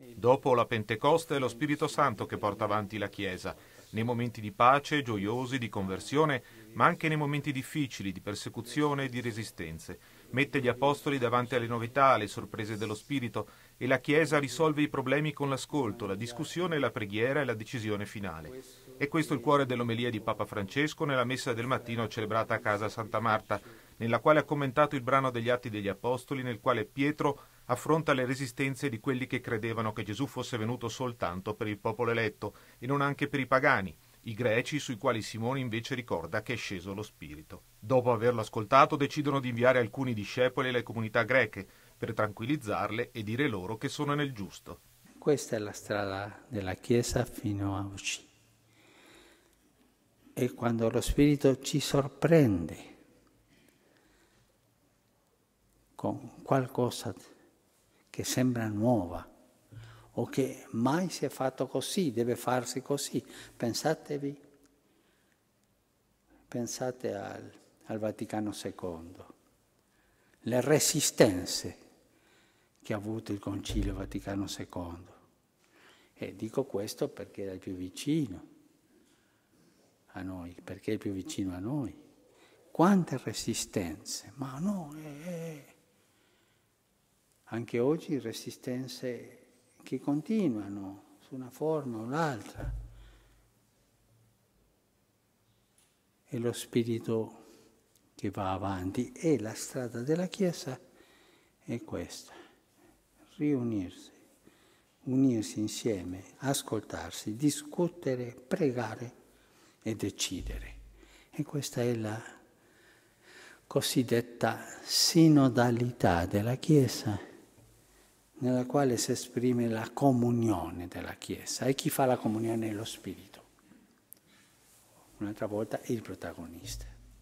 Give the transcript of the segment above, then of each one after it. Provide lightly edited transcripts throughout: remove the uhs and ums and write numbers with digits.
Dopo la Pentecoste è lo Spirito Santo che porta avanti la Chiesa, nei momenti di pace, gioiosi, di conversione, ma anche nei momenti difficili, di persecuzione e di resistenze. Mette gli apostoli davanti alle novità, alle sorprese dello Spirito, e la Chiesa risolve i problemi con l'ascolto, la discussione, la preghiera e la decisione finale. E questo è il cuore dell'omelia di Papa Francesco nella messa del mattino celebrata a casa Santa Marta, nella quale ha commentato il brano degli Atti degli Apostoli, nel quale Pietro affronta le resistenze di quelli che credevano che Gesù fosse venuto soltanto per il popolo eletto e non anche per i pagani, i greci, sui quali Simone invece ricorda che è sceso lo Spirito. Dopo averlo ascoltato decidono di inviare alcuni discepoli alle comunità greche per tranquillizzarle e dire loro che sono nel giusto. Questa è la strada della Chiesa fino a oggi. E quando lo Spirito ci sorprende con qualcosa che sembra nuova o che mai si è fatto così, deve farsi così. Pensate al Vaticano II, le resistenze che ha avuto il Concilio Vaticano II. E dico questo perché era il più vicino a noi, perché è il più vicino a noi. Quante resistenze, ma no, anche oggi resistenze che continuano su una forma o l'altra. E lo Spirito che va avanti e la strada della Chiesa è questa: riunirsi, unirsi insieme, ascoltarsi, discutere, pregare e decidere. E questa è la cosiddetta sinodalità della Chiesa, nella quale si esprime la comunione della Chiesa. E chi fa la comunione è lo Spirito. Un'altra volta è il protagonista.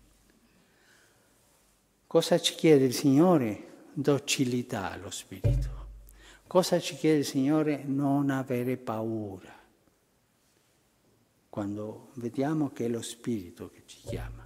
Cosa ci chiede il Signore? Docilità allo Spirito. Cosa ci chiede il Signore? Non avere paura. Quando vediamo che è lo Spirito che ci chiama.